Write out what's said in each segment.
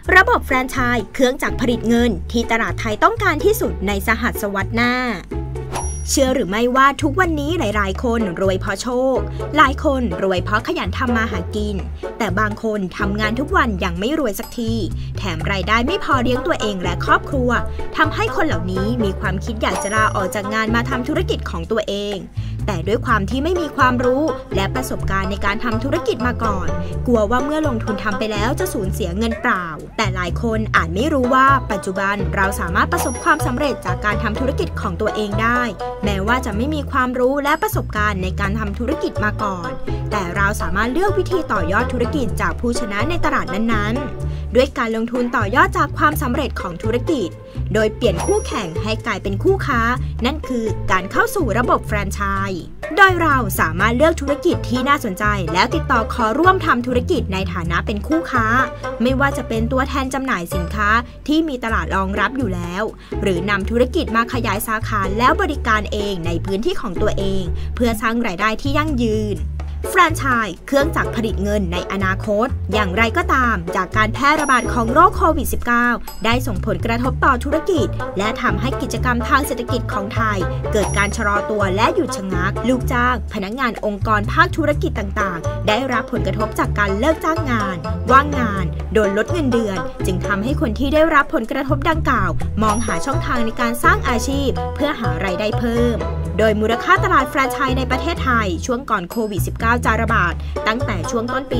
ระบบแฟรนไชส์เครื่องจักรผลิตเงินที่ตลาดไทยต้องการที่สุดในสหัสวรรษหน้าเชื่อหรือไม่ว่าทุกวันนี้หลายๆคนรวยเพราะโชคหลายคนรวยเพราะขยันทำมาหากินแต่บางคนทำงานทุกวันยังไม่รวยสักทีแถมรายได้ไม่พอเลี้ยงตัวเองและครอบครัวทำให้คนเหล่านี้มีความคิดอยากจะลาออกจากงานมาทำธุรกิจของตัวเองแต่ด้วยความที่ไม่มีความรู้และประสบการณ์ในการทำธุรกิจมาก่อนกลัวว่าเมื่อลงทุนทำไปแล้วจะสูญเสียเงินเปล่าแต่หลายคนอาจไม่รู้ว่าปัจจุบันเราสามารถประสบความสำเร็จจากการทำธุรกิจของตัวเองได้แม้ว่าจะไม่มีความรู้และประสบการณ์ในการทำธุรกิจมาก่อนแต่เราสามารถเลือกวิธีต่อยอดธุรกิจจากผู้ชนะในตลาดนั้นๆด้วยการลงทุนต่อยอดจากความสำเร็จของธุรกิจโดยเปลี่ยนคู่แข่งให้กลายเป็นคู่ค้านั่นคือการเข้าสู่ระบบแฟรนไชส์โดยเราสามารถเลือกธุรกิจที่น่าสนใจแล้วติดต่อขอร่วมทำธุรกิจในฐานะเป็นคู่ค้าไม่ว่าจะเป็นตัวแทนจำหน่ายสินค้าที่มีตลาดรองรับอยู่แล้วหรือนำธุรกิจมาขยายสาขาแล้วบริการเองในพื้นที่ของตัวเองเพื่อสร้างรายได้ที่ยั่งยืนแฟรนไชส์เครื่องจักรผลิตเงินในอนาคตอย่างไรก็ตามจากการแพร่ระบาดของโรคโควิด -19 ได้ส่งผลกระทบต่อธุรกิจและทำให้กิจกรรมทางเศรษฐกิจของไทยเกิดการชะลอตัวและหยุดชะงักลูกจ้างพนักงานองค์กรภาคธุรกิจต่างๆได้รับผลกระทบจากการเลิกจ้างงานว่างงานโดนลดเงินเดือนจึงทำให้คนที่ได้รับผลกระทบดังกล่าวมองหาช่องทางในการสร้างอาชีพเพื่อหารายได้เพิ่มโดยมูลค่าตลาดแฟรนไชส์ในประเทศไทยช่วงก่อนโควิด -19 จะระบาดตั้งแต่ช่วงต้นปี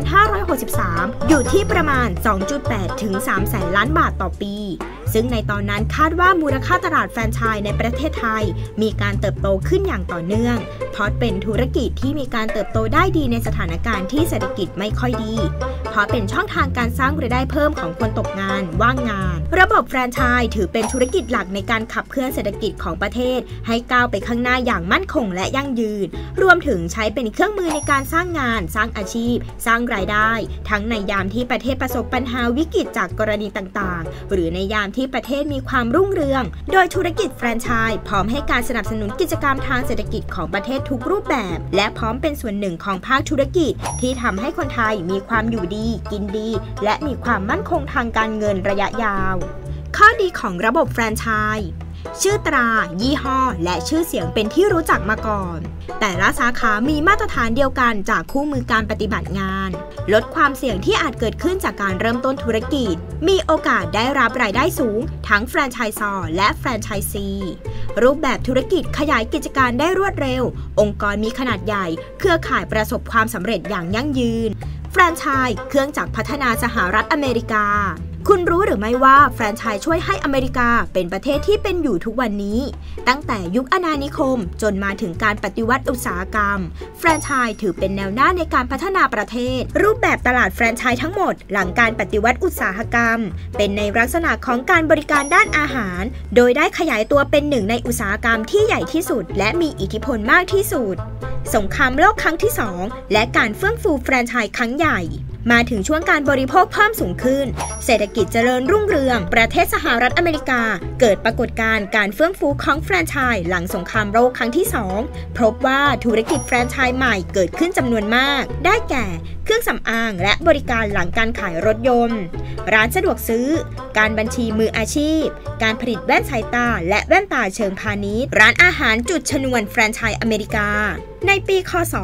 2563 อยู่ที่ประมาณ 2.8 ถึง 3 แสนล้านบาทต่อปีซึ่งในตอนนั้นคาดว่ามูลค่าตลาดแฟรนไชส์ในประเทศไทยมีการเติบโตขึ้นอย่างต่อเนื่องเพราะเป็นธุรกิจที่มีการเติบโตได้ดีในสถานการณ์ที่เศรษฐกิจไม่ค่อยดีเพราะเป็นช่องทางการสร้างรายได้เพิ่มของคนตกงานว่างงานระบบแฟรนไชส์ถือเป็นธุรกิจหลักในการขับเคลื่อนเศรษฐกิจของประเทศให้ก้าวไปข้างหน้าอย่างมั่นคงและยั่งยืนรวมถึงใช้เป็นเครื่องมือในการสร้างงานสร้างอาชีพสร้างรายได้ทั้งในยามที่ประเทศประสบปัญหาวิกฤตจากกรณีต่างๆหรือในยามที่ประเทศมีความรุ่งเรืองโดยธุรกิจแฟรนไชส์พร้อมให้การสนับสนุนกิจกรรมทางเศรษฐกิจของประเทศทุกรูปแบบและพร้อมเป็นส่วนหนึ่งของภาคธุรกิจที่ทำให้คนไทยมีความอยู่ดีกินดีและมีความมั่นคงทางการเงินระยะยาวข้อดีของระบบแฟรนไชส์ชื่อตรายี่ห้อและชื่อเสียงเป็นที่รู้จักมาก่อนแต่ละสาขามีมาตรฐานเดียวกันจากคู่มือการปฏิบัติงานลดความเสี่ยงที่อาจเกิดขึ้นจากการเริ่มต้นธุรกิจมีโอกาสได้รับรายได้สูงทั้งแฟรนไชส์ซอร์และแฟรนไชส์ซีรูปแบบธุรกิจขยายกิจการได้รวดเร็วองค์กรมีขนาดใหญ่เครือข่ายประสบความสำเร็จอย่างยั่งยืนแฟรนไชส์เครื่องจักรพัฒนาสหรัฐอเมริกาคุณรู้หรือไม่ว่าแฟรนไชส์ช่วยให้อเมริกาเป็นประเทศที่เป็นอยู่ทุกวันนี้ตั้งแต่ยุคอาณานิคมจนมาถึงการปฏิวัติอุตสาหกรรมแฟรนไชส์ถือเป็นแนวหน้าในการพัฒนาประเทศรูปแบบตลาดแฟรนไชส์ทั้งหมดหลังการปฏิวัติอุตสาหกรรมเป็นในลักษณะของการบริการด้านอาหารโดยได้ขยายตัวเป็นหนึ่งในอุตสาหกรรมที่ใหญ่ที่สุดและมีอิทธิพลมากที่สุดสงครามโลกครั้งที่ 2และการเฟื่องฟูแฟรนไชส์ครั้งใหญ่มาถึงช่วงการบริโภคเพิ่มสูงขึ้นเศรษฐกิจเจริญรุ่งเรืองประเทศสหรัฐอเมริกาเกิดปรากฏการณ์การเฟื่องฟูของแฟรนไชส์หลังสงครามโลกครั้งที่ 2พบว่าธุรกิจแฟรนไชส์ใหม่เกิดขึ้นจำนวนมากได้แก่เครื่องสำอางและบริการหลังการขายรถยนต์ร้านสะดวกซื้อการบัญชีมืออาชีพการผลิตแว่นสายตาและแว่นตาเชิงพาณิชย์ร้านอาหารจุดชนวนแฟรนไชส์อเมริกาในปีค.ศ.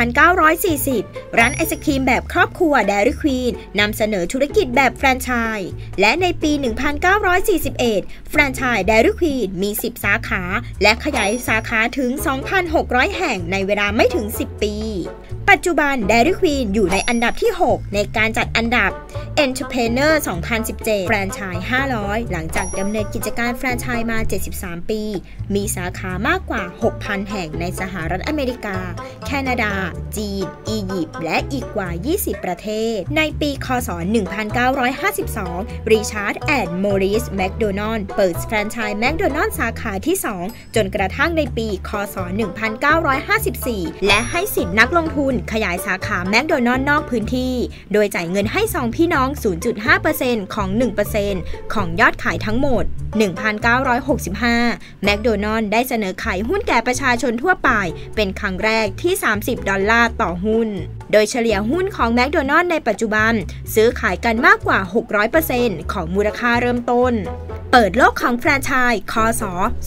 1940ร้านไอศกรีมแบบครอบครัว Dairy Queen นำเสนอธุรกิจแบบแฟรนไชส์และในปี 1941 แฟรนไชส์ Dairy Queen มี 10 สาขาและขยายสาขาถึง 2,600 แห่งในเวลาไม่ถึง 10 ปีปัจจุบัน Dairy Queen อยู่ในอันดับที่ 6 ในการจัดอันดับ Entrepreneur 2017 แฟรนไชส์ 500 หลังจากดำเนินกิจการแฟรนไชส์มา 73 ปีมีสาขามากกว่า 6,000 แห่งในสหรัฐอเมริกาแคนาดาจีนอียิปต์และอีกกว่า 20 ประเทศในปีค.ศ. 1952 ริชาร์ดแอนด์มอริสแมคโดนัลด์เปิดแฟรนไชส์แมคโดนัลด์สาขาที่ 2 จนกระทั่งในปีค.ศ. 1954 และให้สิทธินักลงทุนขยายสาขาแมคโดนัลด์นอกพื้นที่โดยจ่ายเงินให้2พี่น้อง 0.5% ของ 1% ของยอดขายทั้งหมด 1965 แมคโดนัลด์ได้เสนอขายหุ้นแก่ประชาชนทั่วไปเป็นครั้งแรกที่ $30 ต่อหุ้นโดยเฉลี่ยหุ้นของแมคโดนัลด์ในปัจจุบันซื้อขายกันมากกว่า 600% ของมูลค่าเริ่มต้นเปิดโลกของแฟรนไชส์คศ.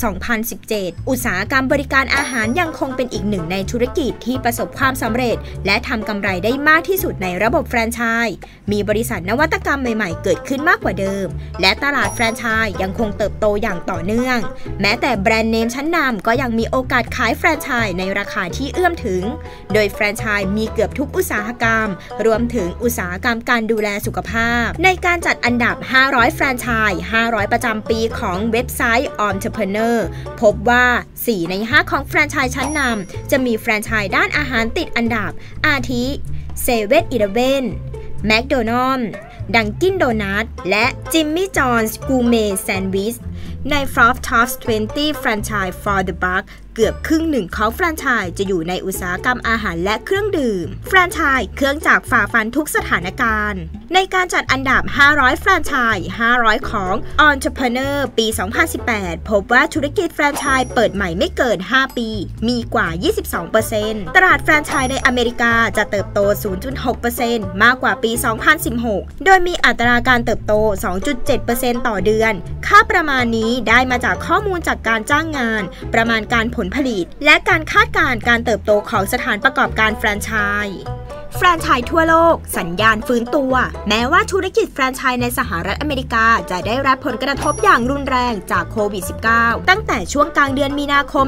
2017 อุตสาหกรรมบริการอาหารยังคงเป็นอีกหนึ่งในธุรกิจที่ประสบความสำเร็จและทำกำไรได้มากที่สุดในระบบแฟรนไชส์มีบริษัทนวัตกรรมใหม่ๆเกิดขึ้นมากกว่าเดิมและตลาดแฟรนไชส์ยังคงเติบโตอย่างต่อเนื่องแม้แต่แบรนด์เนมชั้นนำก็ยังมีโอกาสขายแฟรนไชส์ในราคาที่เอื้อมถึงโดยแฟรนไชส์มีเกือบทุกอุตสาหกรรมรวมถึงอุตสาหกรรมการดูแลสุขภาพในการจัดอันดับ500แฟรนไชส์500ประจำปีของเว็บไซต์ Entrepreneur พบว่า4 ใน 5ของแฟรนไชส์ชั้นนำจะมีแฟรนไชส์ด้านอาหารติดอันดับอาทิ7-Eleven แมคโดนัลด์ดังกินโดนัทและจิมมี่จอห์นส์กูเม่แซนด์วิชใน Forbes Top 20 Franchise for the Buck เกือบครึ่งหนึ่งของแฟรนไชส์จะอยู่ในอุตสาหกรรมอาหารและเครื่องดื่มแฟรนไชส์เครื่องจักรฝ่าฟันทุกสถานการณ์ในการจัดอันดับ500แฟรนไชส์500ของ Entrepreneur ปี 2018 พบว่าธุรกิจแฟรนไชส์เปิดใหม่ไม่เกิน 5 ปีมีกว่า 22% ตลาดแฟรนไชส์ในอเมริกาจะเติบโต 0.6% มากกว่าปี 2016 โดยมีอัตราการเติบโต 2.7% ต่อเดือนค่าประมาณนี้ได้มาจากข้อมูลจากการจ้างงานประมาณการผลผลิตและการคาดการณ์การเติบโตของสถานประกอบการแฟรนไชส์แฟรนไชส์ทั่วโลกสัญญาณฟื้นตัวแม้ว่าธุรกิจแฟรนไชส์ในสหรัฐอเมริกาจะได้รับผลกระทบอย่างรุนแรงจากโควิด -19 ตั้งแต่ช่วงกลางเดือนมีนาคม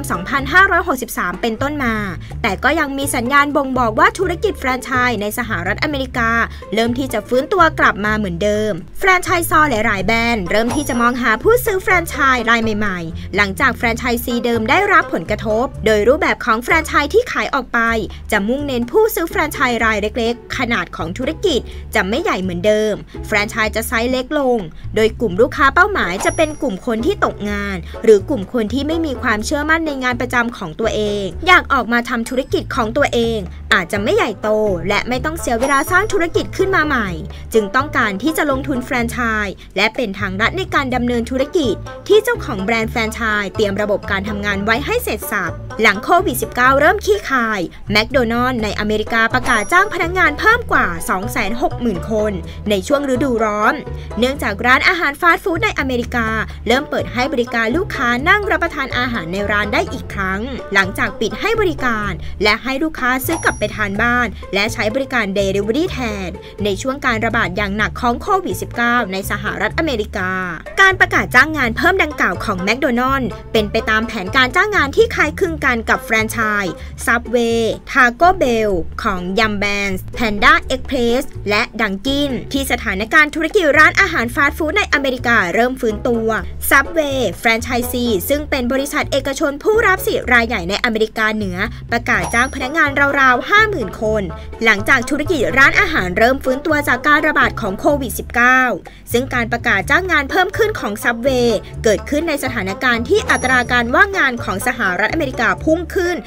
2563 เป็นต้นมาแต่ก็ยังมีสัญญาณบ่งบอกว่าธุรกิจแฟรนไชส์ในสหรัฐอเมริกาเริ่มที่จะฟื้นตัวกลับมาเหมือนเดิมแฟรนไชส์ซอหลายๆแบรนด์เริ่มที่จะมองหาผู้ซื้อแฟรนไชส์รายใหม่ๆหลังจากแฟรนไชส์เดิมได้รับผลกระทบโดยรูปแบบของแฟรนไชส์ที่ขายออกไปจะมุ่งเน้นผู้ซื้อแฟรนไชส์รายเล็กขนาดของธุรกิจจะไม่ใหญ่เหมือนเดิมแฟรนไชส์จะไซส์เล็กลงโดยกลุ่มลูกค้าเป้าหมายจะเป็นกลุ่มคนที่ตกงานหรือกลุ่มคนที่ไม่มีความเชื่อมั่นในงานประจำของตัวเองอยากออกมาทำธุรกิจของตัวเองอาจจะไม่ใหญ่โตและไม่ต้องเสียเวลาสร้างธุรกิจขึ้นมาใหม่จึงต้องการที่จะลงทุนแฟรนไชส์และเป็นทางลัดในการดำเนินธุรกิจที่เจ้าของแบรนด์แฟรนไชส์เตรียมระบบการทำงานไว้ให้เสร็จสรรพหลังโควิด -19 เริ่มขี้คายแมคโดนัลด์ในอเมริกาประกาศจ้างพนักงานเพิ่มกว่า 260,000 คนในช่วงฤดูร้อนเนื่องจากร้านอาหารฟาสต์ฟู้ดในอเมริกาเริ่มเปิดให้บริการลูกค้านั่งรับประทานอาหารในร้านได้อีกครั้งหลังจากปิดให้บริการและให้ลูกค้าซื้อกลับไปทานบ้านและใช้บริการ Delivery แทนในช่วงการระบาดอย่างหนักของโควิด -19 ในสหรัฐอเมริกาการประกาศจ้างงานเพิ่มดังกล่าวของแมคโดนัลด์เป็นไปตามแผนการจ้างงานที่คล้ายคลึงกันกับแฟรนไชส์ Subway Taco Bell ของ Yum Brands Panda Express และดังกินที่สถานการณ์ธุรกิจร้านอาหารฟาสต์ฟู้ดในอเมริกาเริ่มฟื้นตัว Subway แฟรนไชส์ซีซึ่งเป็นบริษัทเอกชนผู้รับสิทธิ์รายใหญ่ในอเมริกาเหนือประกาศจ้างพนักงานราวๆ 50,000 คนหลังจากธุรกิจร้านอาหารเริ่มฟื้นตัวจากการระบาดของโควิด -19 ซึ่งการประกาศจ้างงานเพิ่มขึ้นของ Subway เกิดขึ้นในสถานการณ์ที่อัตราการว่างงานของสหรัฐอเมริกาพุ่งขึ้น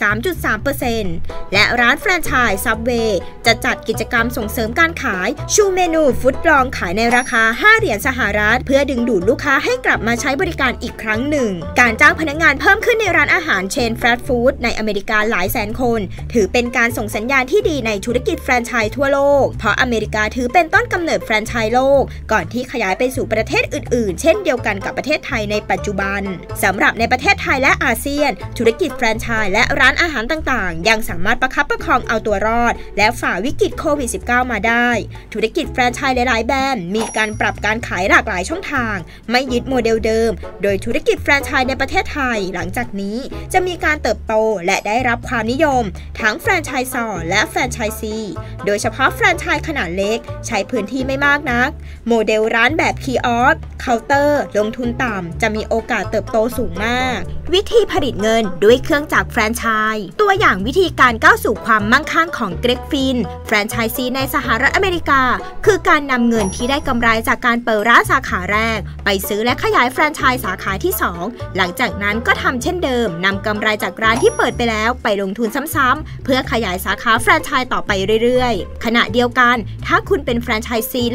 13.3% และร้านแฟรนไชส์ Subway จะจัดกิจกรรมส่งเสริมการขายชูเมนูฟุตลองขายในราคา$5สหรัฐเพื่อดึงดูดลูกค้าให้กลับมาใช้บริการอีกครั้งหนึ่งการจ้างพนักงานเพิ่มขึ้นในร้านอาหารเชนฟาสต์ฟู้ดในอเมริกาหลายแสนคนถือเป็นการส่งสัญญาณที่ดีในธุรกิจแฟรนไชส์ทั่วโลกเพราะอเมริกาถือเป็นต้นกำเนิดแฟรนไชส์โลกก่อนที่ขยายไปสู่ประเทศอื่นๆเช่นเดียวกันกับประเทศไทยในปัจจุบันสำหรับในประเทศไทยและอาเซียนธุรกิจแฟรนไชส์และร้านอาหารต่างๆยังสามารถประคับประคองเอาตัวรอดและฝ่าวิกฤตโควิด -19 มาได้ธุรกิจแฟรนไชส์หลายๆแบรนด์มีการปรับการขายหลากหลายช่องทางไม่ยึดโมเดลเดิมโดยธุรกิจแฟรนไชส์ในประเทศไทยหลังจากนี้จะมีการเติบโตและได้รับความนิยมทั้งแฟรนไชส์ซอและแฟรนไชส์ซีโดยเฉพาะแฟรนไชส์ขนาดเล็กใช้พื้นที่ไม่มากนักโมเดลร้านแบบคีออสเคาน์เตอร์ลงทุนต่ำจะมีโอกาสเติบโตสูงมากวิธีผลิตเงินด้วยเครื่องจักรแฟรนไชส์ตัวอย่างวิธีการก้าวสู่ความมั่งคั่งของเกรกฟินแฟรนไชส์ซีในสหรัฐอเมริกาคือการนำเงินที่ได้กำไรจากการเปิดร้านสาขาแรกไปซื้อและขยายแฟรนไชส์สาขาที่2หลังจากนั้นก็ทำเช่นเดิมนำกำไรจากร้านที่เปิดไปแล้วไปลงทุนซ้ำๆเพื่อขยายสาขาแฟรนไชส์ต่อไปเรื่อยๆขณะเดียวกันถ้าคุณเป็นแฟรนไชส์ซีหลายสาข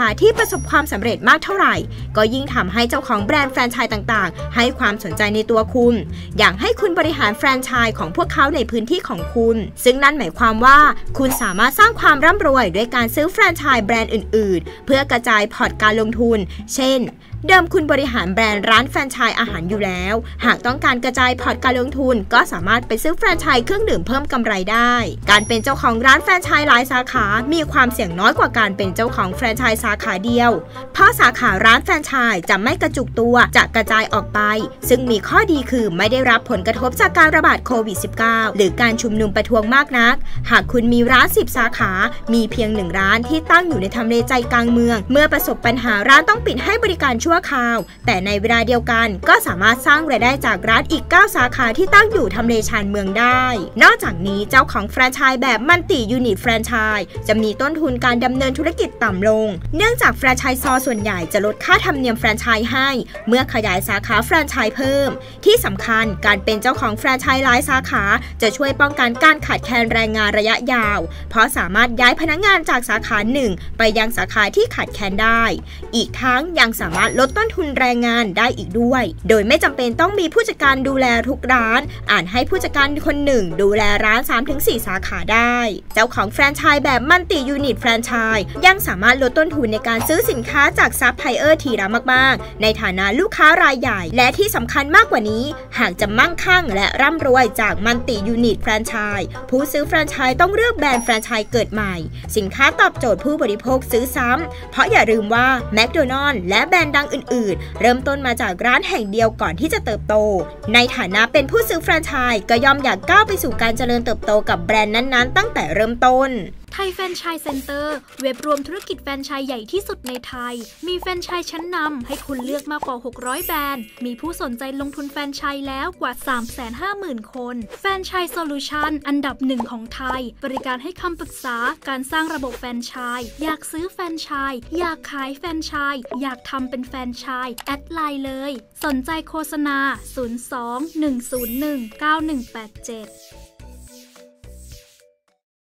ขาที่ประสบความสำเร็จมากเท่าไหร่ก็ยิ่งทำให้เจ้าของแบรนด์แฟรนไชส์ต่างๆให้ความสนใจในตัวคุณอยากให้คุณบริหารแฟรนไชส์ของพวกเขาในพื้นที่ของคุณซึ่งนั่นหมายความว่าคุณสามารถสร้างความร่ำรวยด้วยการซื้อแฟรนไชส์แบรนด์อื่นๆเพื่อกระจายพอร์ตการลงทุนเช่นเดิมคุณบริหารแบรนด์ร้านแฟรนไชส์อาหารอยู่แล้วหากต้องการกระจายพอร์ตการลงทุนก็สามารถไปซื้อแฟรนไชส์เครื่องดื่มเพิ่มกำไรได้การเป็นเจ้าของร้านแฟรนไชส์หลายสาขามีความเสี่ยงน้อยกว่าการเป็นเจ้าของแฟรนไชส์สาขาเดียวเพราะสาขาร้านแฟรนไชส์จะไม่กระจุกตัวจะกระจายออกไปซึ่งมีข้อดีคือไม่ได้รับผลกระทบจากการระบาดโควิด -19 หรือการชุมนุมประท้วงมากนักหากคุณมีร้าน10สาขามีเพียง1ร้านที่ตั้งอยู่ในทำเลใจกลางเมืองเมื่อประสบปัญหาร้านต้องปิดให้บริการชั่วคราวแต่ในเวลาเดียวกันก็สามารถสร้างรายได้จากร้านอีก9สาขาที่ตั้งอยู่ทำเลชานเมืองได้นอกจากนี้เจ้าของแฟรนไชส์แบบมัลติยูนิตแฟรนไชส์จะมีต้นทุนการดำเนินธุรกิจต่ำลงเนื่องจากแฟรนไชส์ซอส่วนใหญ่จะลดค่าธรรมเนียมแฟรนไชส์ให้เมื่อขยายสาขาแฟรนไชส์เพิ่มที่สำคัญการเป็นเจ้าของแฟรนไชส์หลายสาขาจะช่วยป้องกันการขาดแคลนแรงงานระยะยาวเพราะสามารถย้ายพนักงานจากสาขาหนึ่งไปยังสาขาที่ขาดแคลนได้อีกทั้งยังสามารถลดต้นทุนแรงงานได้อีกด้วยโดยไม่จำเป็นต้องมีผู้จัดการดูแลทุกร้านให้ผู้จัดการคนหนึ่งดูแลร้าน 3-4 สาขาได้เจ้าของแฟรนไชส์แบบมัลติยูนิตแฟรนไชส์ยังสามารถลดต้นทุนในการซื้อสินค้าจากซัพพลายเออร์ทีละมากๆในฐานะลูกค้ารายใหญ่และที่สำคัญมากกว่านี้หากจะมั่งคั่งและร่ำรวยจากมัลติยูนิตแฟรนไชส์ผู้ซื้อแฟรนไชส์ต้องเลือกแบรนด์แฟรนไชส์เกิดใหม่สินค้าตอบโจทย์ผู้บริโภคซื้อซ้ำเพราะอย่าลืมว่าแมคโดนัลด์และแบรนด์ดังอื่นๆเริ่มต้นมาจากร้านแห่งเดียวก่อนที่จะเติบโตในฐานะเป็นผู้ซื้อแฟรนไชส์ก็ย่อมอยากก้าวไปสู่การเจริญเติบโตกับแบรนด์นั้นๆตั้งแต่เริ่มต้นไทยแฟรนไชส์เซ็นเตอร์เว็บรวมธุรกิจแฟรนไชส์ใหญ่ที่สุดในไทยมีแฟรนไชส์ชั้นนำให้คุณเลือกมากกว่า600แบรนด์มีผู้สนใจลงทุนแฟรนไชส์แล้วกว่า 350,000 คนแฟรนไชส์โซลูชันอันดับ1ของไทยบริการให้คำปรึกษาการสร้างระบบแฟรนไชส์อยากซื้อแฟรนไชส์อยากขายแฟรนไชส์อยากทำเป็นแฟรนไชส์แอดไลน์เลยสนใจโฆษณา02 101 9187